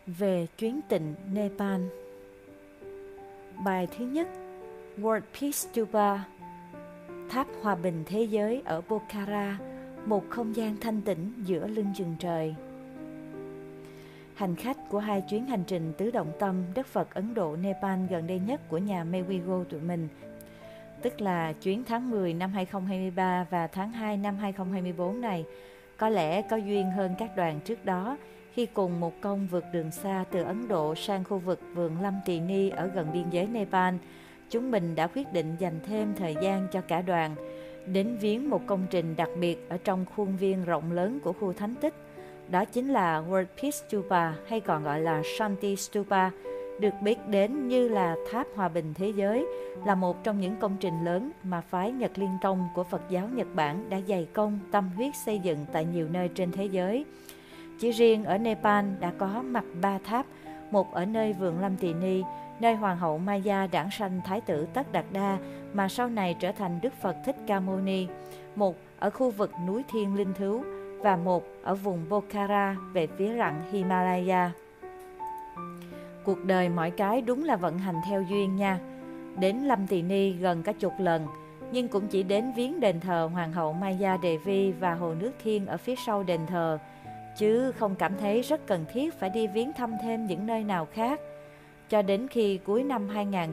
Về chuyến tịnh Nepal. Bài thứ nhất, World Peace Stupa, tháp hòa bình thế giới ở Pokhara, một không gian thanh tĩnh giữa lưng chừng trời. Hành khách của hai chuyến hành trình tứ động tâm Đức Phật Ấn Độ Nepal gần đây nhất của nhà Mewigo tụi mình, tức là chuyến tháng 10 năm 2023 và tháng 2 năm 2024 này, có lẽ có duyên hơn các đoàn trước đó, khi cùng một công vượt đường xa từ Ấn Độ sang khu vực vườn Lâm Tỳ Ni ở gần biên giới Nepal. Chúng mình đã quyết định dành thêm thời gian cho cả đoàn, đến viếng một công trình đặc biệt ở trong khuôn viên rộng lớn của khu thánh tích. Đó chính là World Peace Stupa, hay còn gọi là Shanti Stupa, được biết đến như là tháp hòa bình thế giới, là một trong những công trình lớn mà phái Nhật Liên Tông của Phật giáo Nhật Bản đã dày công tâm huyết xây dựng tại nhiều nơi trên thế giới. Chỉ riêng ở Nepal đã có mặt 3 tháp, một ở nơi vườn Lâm Tỳ Ni, nơi Hoàng hậu Maya đản sanh Thái tử Tất Đạt Đa mà sau này trở thành Đức Phật Thích Ca Mâu Ni, một ở khu vực núi Thiên Linh Thứu và một ở vùng Pokhara về phía rặng Himalaya. Cuộc đời mọi cái đúng là vận hành theo duyên nha. Đến Lâm Tỳ Ni gần cả chục lần, nhưng cũng chỉ đến viếng đền thờ Hoàng hậu Maya Devi và hồ nước Thiên ở phía sau đền thờ, chứ không cảm thấy rất cần thiết phải đi viếng thăm thêm những nơi nào khác. Cho đến khi cuối năm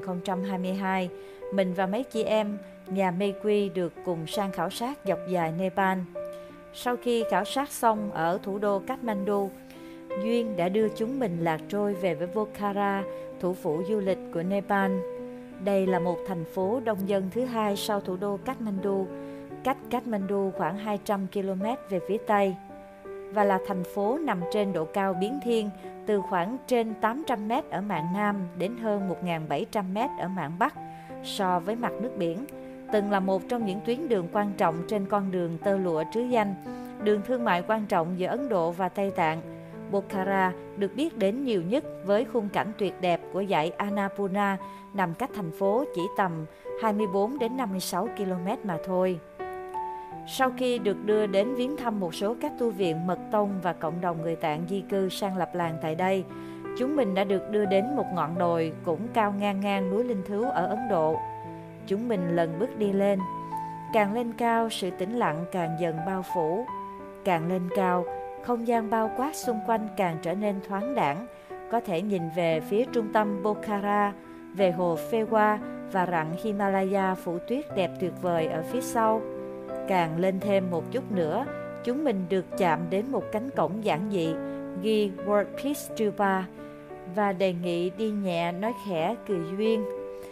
2022, mình và mấy chị em nhà Mequy được cùng sang khảo sát dọc dài Nepal. Sau khi khảo sát xong ở thủ đô Kathmandu, duyên đã đưa chúng mình lạc trôi về với Pokhara, thủ phủ du lịch của Nepal. Đây là một thành phố đông dân thứ hai sau thủ đô Kathmandu, cách Kathmandu khoảng 200 km về phía Tây, và là thành phố nằm trên độ cao biến thiên từ khoảng trên 800 m ở mạn Nam đến hơn 1.700 m ở mạn Bắc so với mặt nước biển. Từng là một trong những tuyến đường quan trọng trên con đường tơ lụa trứ danh, đường thương mại quan trọng giữa Ấn Độ và Tây Tạng. Pokhara được biết đến nhiều nhất với khung cảnh tuyệt đẹp của dãy Annapurna, nằm cách thành phố chỉ tầm 24 đến 56 km mà thôi. Sau khi được đưa đến viếng thăm một số các tu viện mật tông và cộng đồng người Tạng di cư sang lập làng tại đây, chúng mình đã được đưa đến một ngọn đồi cũng cao ngang ngang núi Linh Thứu ở Ấn Độ. Chúng mình lần bước đi lên. Càng lên cao, sự tĩnh lặng càng dần bao phủ. Càng lên cao, không gian bao quát xung quanh càng trở nên thoáng đãng, có thể nhìn về phía trung tâm Pokhara, về hồ Phewa và rặng Himalaya phủ tuyết đẹp tuyệt vời ở phía sau. Càng lên thêm một chút nữa, chúng mình được chạm đến một cánh cổng giản dị ghi World Peace Stupa và đề nghị đi nhẹ nói khẽ cười duyên.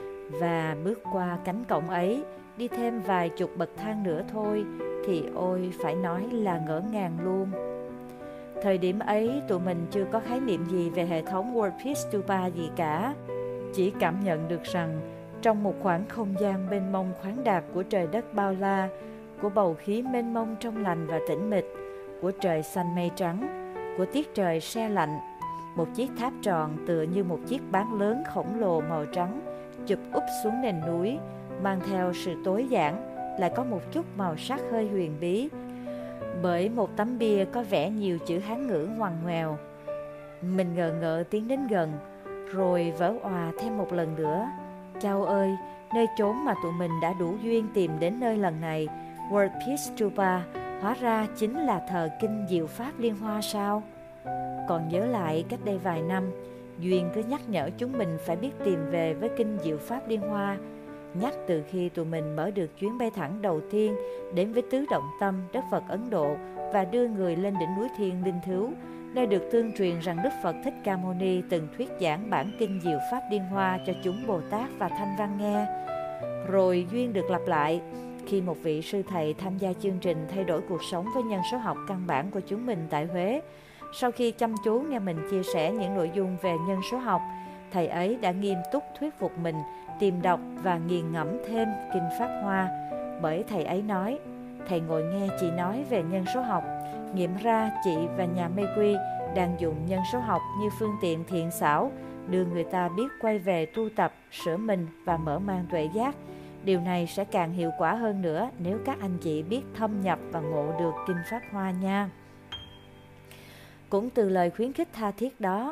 Và bước qua cánh cổng ấy, đi thêm vài chục bậc thang nữa thôi, thì ôi phải nói là ngỡ ngàng luôn. Thời điểm ấy tụi mình chưa có khái niệm gì về hệ thống World Peace Stupa gì cả, chỉ cảm nhận được rằng trong một khoảng không gian mênh mông khoáng đạt của trời đất bao la, của bầu khí mênh mông trong lành và tĩnh mịch, của trời xanh mây trắng, của tiết trời se lạnh, một chiếc tháp tròn tựa như một chiếc bán lớn khổng lồ màu trắng chụp úp xuống nền núi, mang theo sự tối giản, lại có một chút màu sắc hơi huyền bí, bởi một tấm bia có vẽ nhiều chữ Hán ngữ ngoằn ngoèo. Mình ngờ ngợ tiến đến gần, rồi vỡ òa thêm một lần nữa. Chao ơi, nơi chốn mà tụi mình đã đủ duyên tìm đến nơi lần này, World Peace Stupa, hóa ra chính là thờ kinh Diệu Pháp Liên Hoa sao? Còn nhớ lại cách đây vài năm, duyên cứ nhắc nhở chúng mình phải biết tìm về với kinh Diệu Pháp Liên Hoa, nhắc từ khi tụi mình mở được chuyến bay thẳng đầu tiên đến với tứ động tâm Đức Phật Ấn Độ và đưa người lên đỉnh núi Thiên Linh Thứu, nơi được tương truyền rằng Đức Phật Thích Ca Mâu Ni từng thuyết giảng bản kinh Diệu Pháp Liên Hoa cho chúng Bồ Tát và Thanh Văn nghe. Rồi duyên được lặp lại khi một vị sư thầy tham gia chương trình thay đổi cuộc sống với nhân số học căn bản của chúng mình tại Huế. Sau khi chăm chú nghe mình chia sẻ những nội dung về nhân số học, thầy ấy đã nghiêm túc thuyết phục mình tìm đọc và nghiền ngẫm thêm kinh Pháp Hoa. Bởi thầy ấy nói, thầy ngồi nghe chị nói về nhân số học, nghiệm ra chị và nhà Mequy đang dùng nhân số học như phương tiện thiện xảo, đưa người ta biết quay về tu tập, sửa mình và mở mang tuệ giác. Điều này sẽ càng hiệu quả hơn nữa nếu các anh chị biết thâm nhập và ngộ được kinh Pháp Hoa nha. Cũng từ lời khuyến khích tha thiết đó,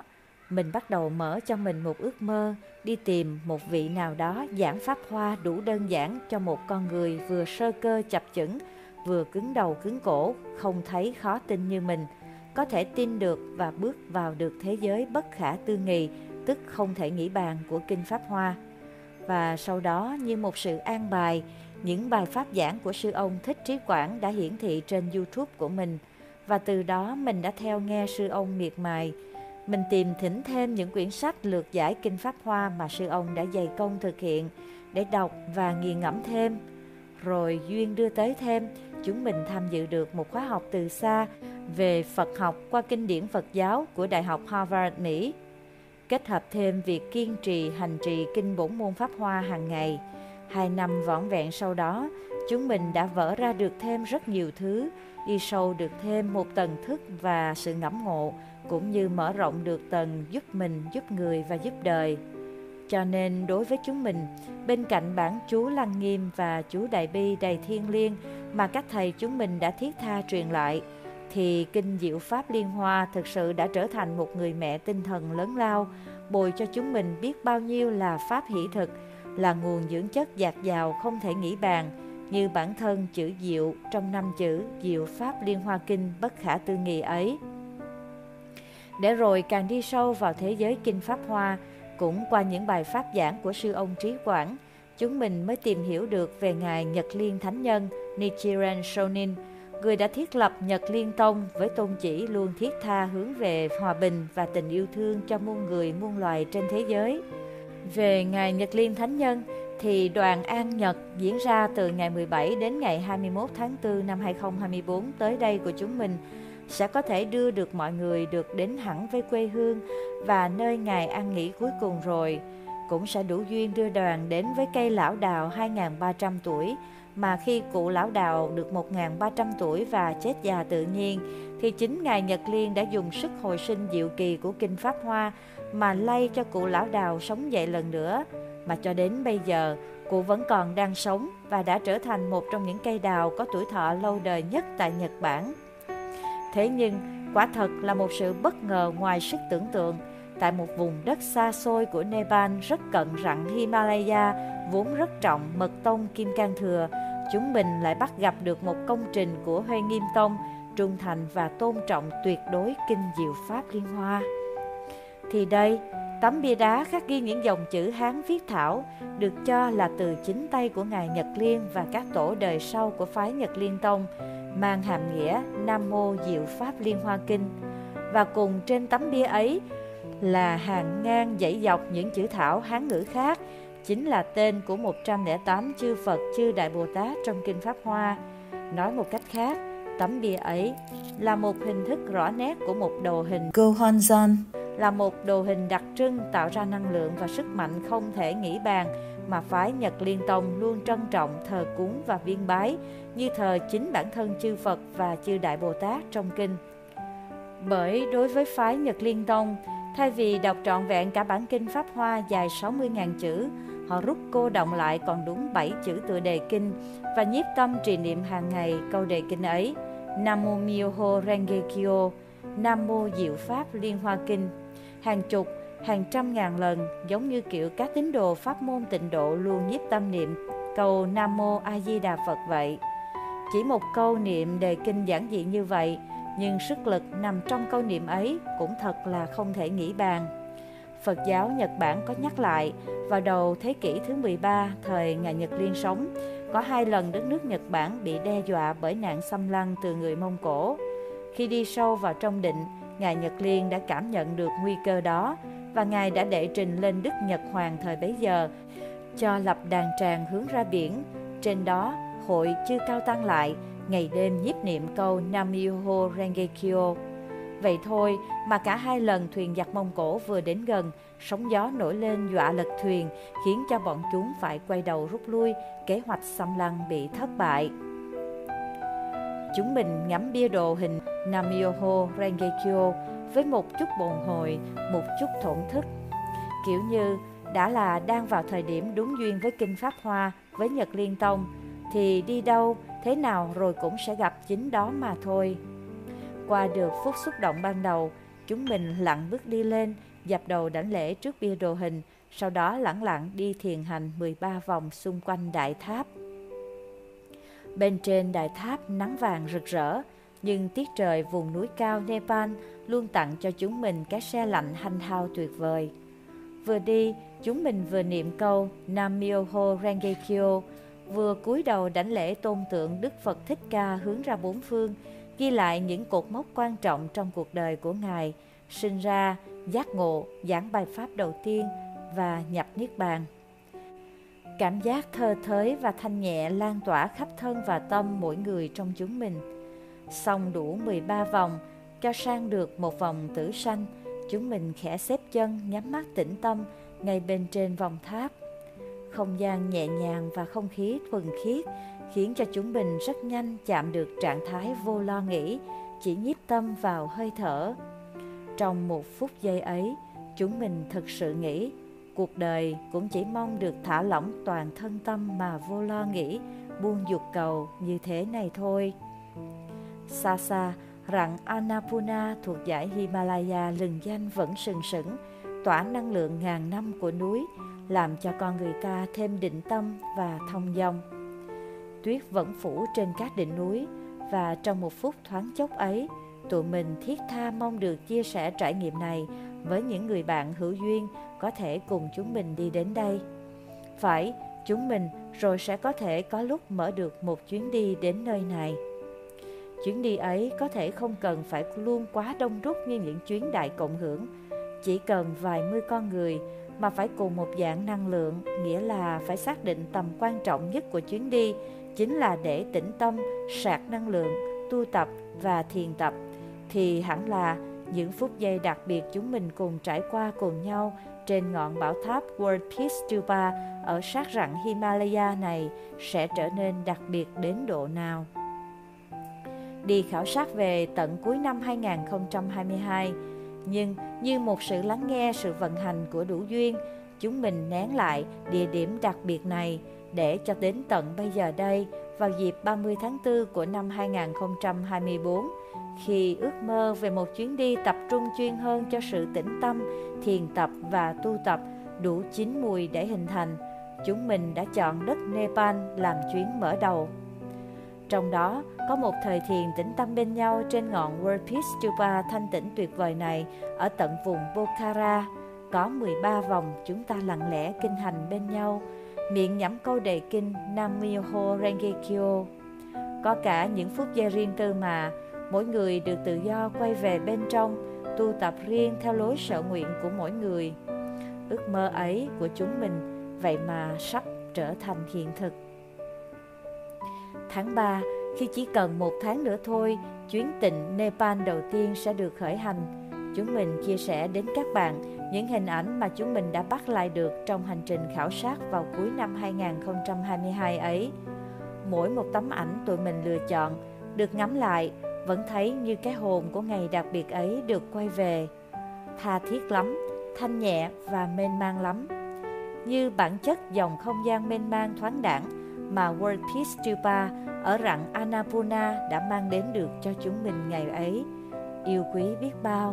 mình bắt đầu mở cho mình một ước mơ đi tìm một vị nào đó giảng pháp hoa đủ đơn giản cho một con người vừa sơ cơ chập chững, vừa cứng đầu cứng cổ, không thấy khó tin như mình, có thể tin được và bước vào được thế giới bất khả tư nghị, tức không thể nghĩ bàn của Kinh Pháp Hoa. Và sau đó, như một sự an bài, những bài pháp giảng của sư ông Thích Trí Quảng đã hiển thị trên YouTube của mình, và từ đó mình đã theo nghe sư ông miệt mài. Mình tìm thỉnh thêm những quyển sách lược giải Kinh Pháp Hoa mà sư ông đã dày công thực hiện để đọc và nghiền ngẫm thêm. Rồi duyên đưa tới thêm, chúng mình tham dự được một khóa học từ xa về Phật học qua kinh điển Phật giáo của Đại học Harvard, Mỹ. Kết hợp thêm việc kiên trì hành trì kinh bổn môn Pháp Hoa hàng ngày. 2 năm vỏn vẹn sau đó, chúng mình đã vỡ ra được thêm rất nhiều thứ, đi sâu được thêm một tầng thức và sự ngẫm ngộ, cũng như mở rộng được tầng giúp mình, giúp người và giúp đời. Cho nên đối với chúng mình, bên cạnh bản chú Lăng Nghiêm và chú Đại Bi đầy thiêng liêng mà các thầy chúng mình đã thiết tha truyền lại, thì Kinh Diệu Pháp Liên Hoa thực sự đã trở thành một người mẹ tinh thần lớn lao, bồi cho chúng mình biết bao nhiêu là pháp hỷ thực, là nguồn dưỡng chất dạt dào không thể nghĩ bàn, như bản thân chữ Diệu trong 5 chữ Diệu Pháp Liên Hoa Kinh bất khả tư nghị ấy. Để rồi càng đi sâu vào thế giới Kinh Pháp Hoa, cũng qua những bài pháp giảng của sư ông Trí Quảng, chúng mình mới tìm hiểu được về Ngài Nhật Liên Thánh Nhân Nichiren Shonin, người đã thiết lập Nhật Liên Tông với tôn chỉ luôn thiết tha hướng về hòa bình và tình yêu thương cho muôn người muôn loài trên thế giới. Về Ngài Nhật Liên Thánh Nhân thì đoàn An Nhật diễn ra từ ngày 17 đến ngày 21 tháng 4 năm 2024 tới đây của chúng mình sẽ có thể đưa được mọi người được đến hẳn với quê hương và nơi Ngài an nghỉ cuối cùng rồi. Cũng sẽ đủ duyên đưa đoàn đến với cây lão đào 2.300 tuổi, mà khi cụ lão đào được 1.300 tuổi và chết già tự nhiên, thì chính Ngài Nhật Liên đã dùng sức hồi sinh diệu kỳ của Kinh Pháp Hoa mà lay cho cụ lão đào sống dậy lần nữa, mà cho đến bây giờ cụ vẫn còn đang sống và đã trở thành một trong những cây đào có tuổi thọ lâu đời nhất tại Nhật Bản. Thế nhưng quả thật là một sự bất ngờ ngoài sức tưởng tượng. Tại một vùng đất xa xôi của Nepal rất cận rặng Himalaya, vốn rất trọng mật tông Kim Cang Thừa, chúng mình lại bắt gặp được một công trình của Huệ Nghiêm Tông, trung thành và tôn trọng tuyệt đối Kinh Diệu Pháp Liên Hoa. Thì đây, tấm bia đá khắc ghi những dòng chữ Hán viết thảo, được cho là từ chính tay của Ngài Nhật Liên và các tổ đời sau của phái Nhật Liên Tông, mang hàm nghĩa Nam Mô Diệu Pháp Liên Hoa Kinh. Và cùng trên tấm bia ấy là hàng ngang dãy dọc những chữ thảo Hán ngữ khác, chính là tên của 108 chư Phật chư Đại Bồ Tát trong Kinh Pháp Hoa. Nói một cách khác, tấm bia ấy là một hình thức rõ nét của một đồ hình Gohonzon, là một đồ hình đặc trưng tạo ra năng lượng và sức mạnh không thể nghĩ bàn mà phái Nhật Liên Tông luôn trân trọng thờ cúng và viếng bái, như thờ chính bản thân chư Phật và chư Đại Bồ Tát trong kinh. Bởi đối với phái Nhật Liên Tông, thay vì đọc trọn vẹn cả bản kinh Pháp Hoa dài 60.000 chữ, họ rút cô đọng lại còn đúng 7 chữ tựa đề kinh và nhiếp tâm trì niệm hàng ngày câu đề kinh ấy: Nam Mô Myoho Renge Kyo, Nam Mô Diệu Pháp Liên Hoa Kinh, hàng chục, hàng trăm ngàn lần, giống như kiểu các tín đồ pháp môn tịnh độ luôn nhiếp tâm niệm câu Nam Mô A Di Đà Phật vậy. Chỉ một câu niệm đề kinh giản dị như vậy, nhưng sức lực nằm trong câu niệm ấy cũng thật là không thể nghĩ bàn. Phật giáo Nhật Bản có nhắc lại, vào đầu thế kỷ thứ 13, thời Ngài Nhật Liên sống, có 2 lần đất nước Nhật Bản bị đe dọa bởi nạn xâm lăng từ người Mông Cổ. Khi đi sâu vào trong định, Ngài Nhật Liên đã cảm nhận được nguy cơ đó, và Ngài đã đệ trình lên Đức Nhật Hoàng thời bấy giờ, cho lập đàn tràng hướng ra biển. Trên đó, hội chư cao tăng lại, ngày đêm nhiếp niệm câu Nam Myoho Renge Kyo. Vậy thôi mà cả 2 lần thuyền giặc Mông Cổ vừa đến gần, sóng gió nổi lên dọa lật thuyền, khiến cho bọn chúng phải quay đầu rút lui, kế hoạch xâm lăng bị thất bại. Chúng mình ngắm bia đồ hình Nam Myoho Renge Kyo với một chút bồi hồi, một chút thổn thức. Kiểu như đã là đang vào thời điểm đúng duyên với Kinh Pháp Hoa, với Nhật Liên Tông, thì đi đâu, thế nào rồi cũng sẽ gặp chính đó mà thôi. Qua được phút xúc động ban đầu, chúng mình lặng bước đi lên, dập đầu đảnh lễ trước bia đồ hình, sau đó lẳng lặng đi thiền hành 13 vòng xung quanh đại tháp. Bên trên đại tháp nắng vàng rực rỡ, nhưng tiết trời vùng núi cao Nepal luôn tặng cho chúng mình cái se lạnh hanh hao tuyệt vời. Vừa đi, chúng mình vừa niệm câu Nam Myoho Renge Kyo, vừa cúi đầu đảnh lễ tôn tượng Đức Phật Thích Ca hướng ra bốn phương, ghi lại những cột mốc quan trọng trong cuộc đời của Ngài, sinh ra, giác ngộ, giảng bài pháp đầu tiên và nhập Niết Bàn. Cảm giác thơ thới và thanh nhẹ lan tỏa khắp thân và tâm mỗi người trong chúng mình. Xong đủ 13 vòng, cho sang được một vòng tử sanh, chúng mình khẽ xếp chân, nhắm mắt tĩnh tâm ngay bên trên vòng tháp. Không gian nhẹ nhàng và không khí thuần khiết khiến cho chúng mình rất nhanh chạm được trạng thái vô lo nghĩ, chỉ nhiếp tâm vào hơi thở. Trong một phút giây ấy, chúng mình thực sự nghĩ, cuộc đời cũng chỉ mong được thả lỏng toàn thân tâm mà vô lo nghĩ, buông dục cầu như thế này thôi. Xa xa, rặng Annapurna thuộc dãy Himalaya lừng danh vẫn sừng sững, tỏa năng lượng ngàn năm của núi, làm cho con người ta thêm định tâm và thông dong. Tuyết vẫn phủ trên các đỉnh núi, và trong một phút thoáng chốc ấy, tụi mình thiết tha mong được chia sẻ trải nghiệm này với những người bạn hữu duyên có thể cùng chúng mình đi đến đây. Phải, chúng mình rồi sẽ có thể có lúc mở được một chuyến đi đến nơi này. Chuyến đi ấy có thể không cần phải luôn quá đông đúc như những chuyến đại cộng hưởng, chỉ cần vài mươi con người mà phải cùng một dạng năng lượng, nghĩa là phải xác định tầm quan trọng nhất của chuyến đi chính là để tĩnh tâm, sạc năng lượng, tu tập và thiền tập, thì hẳn là những phút giây đặc biệt chúng mình cùng trải qua cùng nhau trên ngọn bảo tháp World Peace Stupa ở sát rặng Himalaya này sẽ trở nên đặc biệt đến độ nào. Đi khảo sát về tận cuối năm 2022, nhưng như một sự lắng nghe sự vận hành của đủ duyên, chúng mình nén lại địa điểm đặc biệt này để cho đến tận bây giờ đây, vào dịp 30 tháng 4 của năm 2024, khi ước mơ về một chuyến đi tập trung chuyên hơn cho sự tĩnh tâm, thiền tập và tu tập đủ chín mùi để hình thành, chúng mình đã chọn đất Nepal làm chuyến mở đầu. Trong đó có một thời thiền tĩnh tâm bên nhau trên ngọn World Peace Stupa thanh tĩnh tuyệt vời này ở tận vùng Pokhara. Có 13 vòng chúng ta lặng lẽ kinh hành bên nhau, miệng nhẩm câu đề kinh Nam Myoho Renge Kyo. Có cả những phút giây riêng tư mà mỗi người được tự do quay về bên trong, tu tập riêng theo lối sở nguyện của mỗi người. Ước mơ ấy của chúng mình vậy mà sắp trở thành hiện thực. Tháng 3, khi chỉ cần một tháng nữa thôi, chuyến tịnh Nepal đầu tiên sẽ được khởi hành. Chúng mình chia sẻ đến các bạn những hình ảnh mà chúng mình đã bắt lại được trong hành trình khảo sát vào cuối năm 2022 ấy. Mỗi một tấm ảnh tụi mình lựa chọn, được ngắm lại, vẫn thấy như cái hồn của ngày đặc biệt ấy được quay về. Tha thiết lắm, thanh nhẹ và mênh mang lắm. Như bản chất dòng không gian mênh mang thoáng đãng mà World Peace Stupa ở rặng Annapurna đã mang đến được cho chúng mình ngày ấy. Yêu quý biết bao.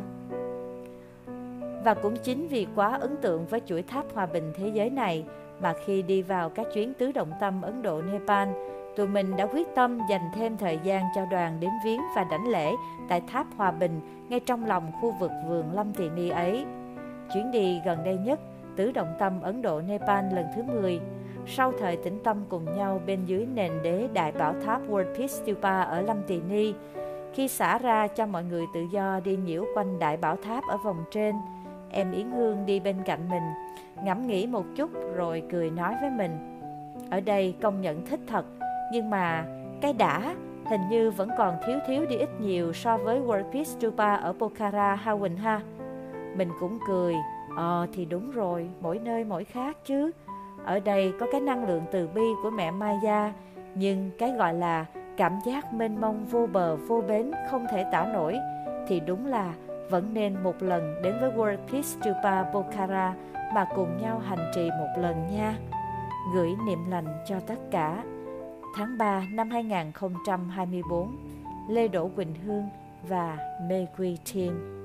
Và cũng chính vì quá ấn tượng với chuỗi tháp hòa bình thế giới này mà khi đi vào các chuyến tứ động tâm Ấn Độ Nepal, tụi mình đã quyết tâm dành thêm thời gian cho đoàn đến viếng và đảnh lễ tại tháp hòa bình ngay trong lòng khu vực vườn Lâm Tỳ Ni ấy. Chuyến đi gần đây nhất, tứ động tâm Ấn Độ Nepal lần thứ 10, sau thời tĩnh tâm cùng nhau bên dưới nền đế đại bảo tháp World Peace Stupa ở Lâm Tỳ Ni. Khi xả ra cho mọi người tự do đi nhiễu quanh đại bảo tháp ở vòng trên, em Yến Hương đi bên cạnh mình, ngẫm nghĩ một chút rồi cười nói với mình: ở đây công nhận thích thật, nhưng mà cái đã hình như vẫn còn thiếu đi ít nhiều so với World Peace Stupa ở Pokhara ha Quỳnh ha. Mình cũng cười, thì đúng rồi, mỗi nơi mỗi khác chứ. Ở đây có cái năng lượng từ bi của mẹ Maya, nhưng cái gọi là cảm giác mênh mông vô bờ vô bến không thể tả nổi, thì đúng là vẫn nên một lần đến với World Peace Stupa Pokhara mà cùng nhau hành trì một lần nha. Gửi niệm lành cho tất cả. Tháng 3 năm 2024, Lê Đỗ Quỳnh Hương và Mê Quy Thiên.